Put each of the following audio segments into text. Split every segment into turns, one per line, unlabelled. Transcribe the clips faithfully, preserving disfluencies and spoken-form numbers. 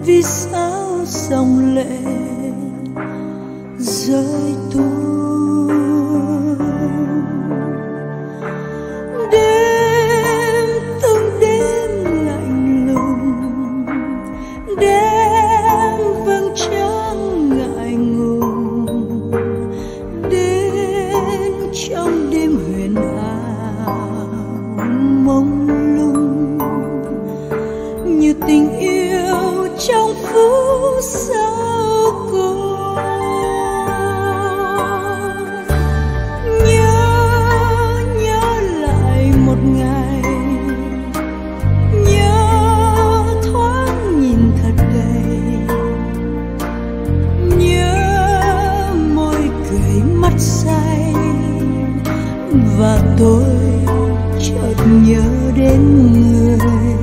vì sao dòng lệ rơi tuôn. Đêm từng đêm lạnh lùng, đêm vầng trăng ngại ngùng, đến trong đêm huyền ảo mông lung như tình yêu trong phút sau cùng. Nhớ nhớ lại một ngày, nhớ thoáng nhìn thật đầy, nhớ môi cười mắt say, và tôi chợt nhớ đến người.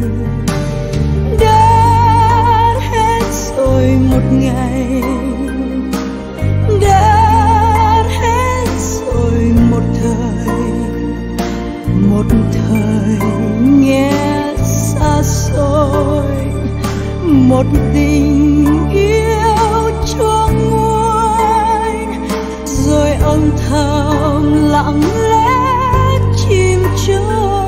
Đã hết rồi một ngày, đã hết rồi một thời, một thời nghe xa xôi, một tình yêu chua nguôi, rồi âm thầm lặng lẽ chìm trôi.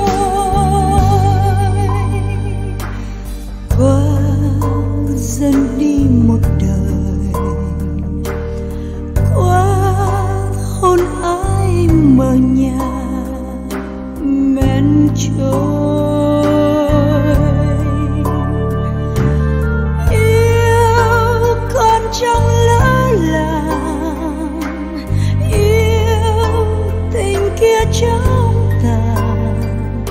Qua dần đi một đời, qua hôn ai mờ nhạt men trôi. Yêu còn trong lỡ làng, yêu tình kia trong tàn,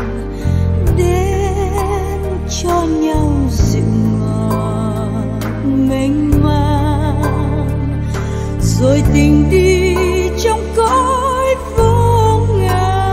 đến cho nhau dịu ngọt mênh mang, rồi tình đi trong cõi vô ngàn.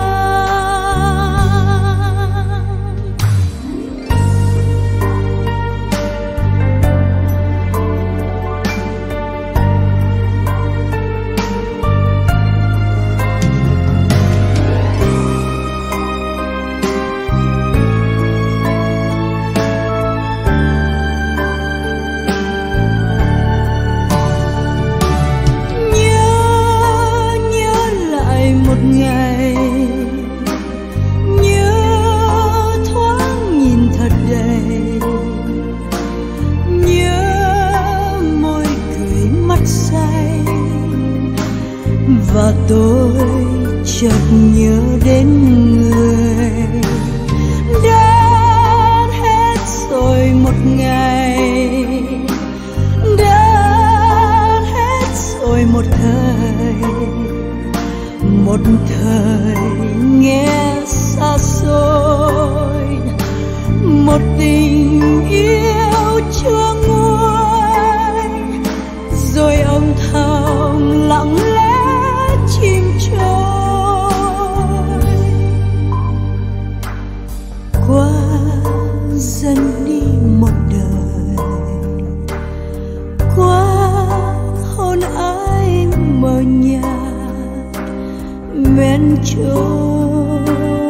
Một ngày, nhớ thoáng nhìn thật đầy, nhớ môi cười mắt say, và tôi chợt nhớ đến người. Đã hết rồi một ngày, đã hết rồi một thời, một thời nghe xa xôi, một tình yêu chua nguôi, rồi âm thầm lặng lẽ chìm trôi. Qua dần đi một đời, qua hôn ai mờ nhạt men trôi.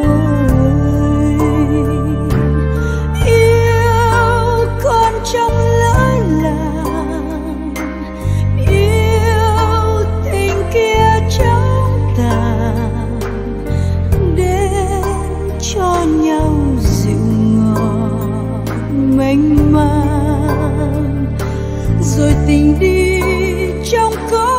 Yêu còn trong lỡ làng, yêu tình kia trong tàn, đến cho nhau dịu ngọt mênh mang, rồi tình đi trong cõi